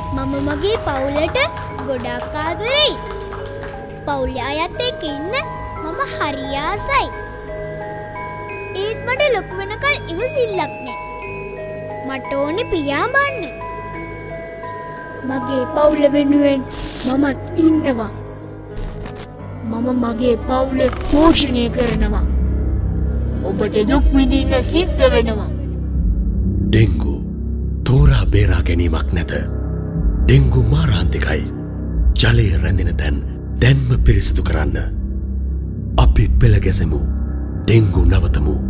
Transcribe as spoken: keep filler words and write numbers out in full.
මම මගේ පවුලට ගොඩක් ආදරෙයි. පවුලේ අයත් එක්ක ඉන්න මම හරි ආසයි. ඒත් මට ලොකු වෙනකල් ඉවසිල්ලක් නෑ. මට ඕනේ පියා බන්න. මගේ පවුල වෙනුවෙන් මමත් ඉන්නවා. මම මගේ පවුල පෝෂණය කරනවා. ඔබට දුක් විඳින්න සිද්ධ වෙනවා. ඩෙංගු තෝරා බේරා ගැනීමක් නැත. ඩෙංගු මාරාන්තිකයි. ජලය රැඳෙන තැන් දැන්ම පිරිසිදු කරන්න. අපි පෙළ ගැසෙමු. ඩෙංගු නවතමු.